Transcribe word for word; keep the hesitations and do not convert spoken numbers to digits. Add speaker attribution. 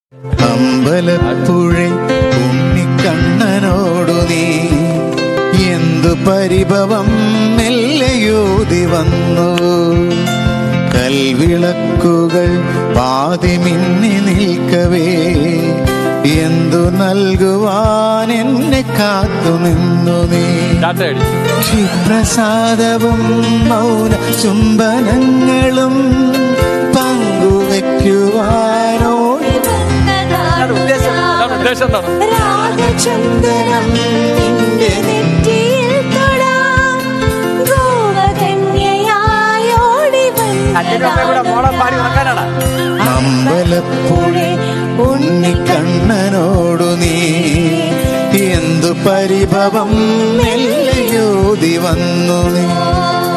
Speaker 1: അമ്പലപ്പുഴ ഉണ്ണിക്കണ്ണനോടു നീ എന്തു പരിഭവം മെല്ലയോതി വന്നു. കൽവിളക്കുകൾ പാതി മിന്നി നിൽക്കവേ എന്തു നൽകുവാൻ എന്നെ കാത്തു നിന്നു നീ. ക്ഷിപ്രസാദവും മൗന ചുംബനങ്ങളും പങ്കുവെക്കുവാനോ രാഗചന്ദനം നിന്റെ നെറ്റിയിൽ തൊടാൻ ഗോവകന്യയായോടി അമ്പലപ്പുഴ ഉണ്ണിക്കണ്ണനോടു നീ എന്തു പരിഭവം മെല്ലയോതി വന്നു നീ.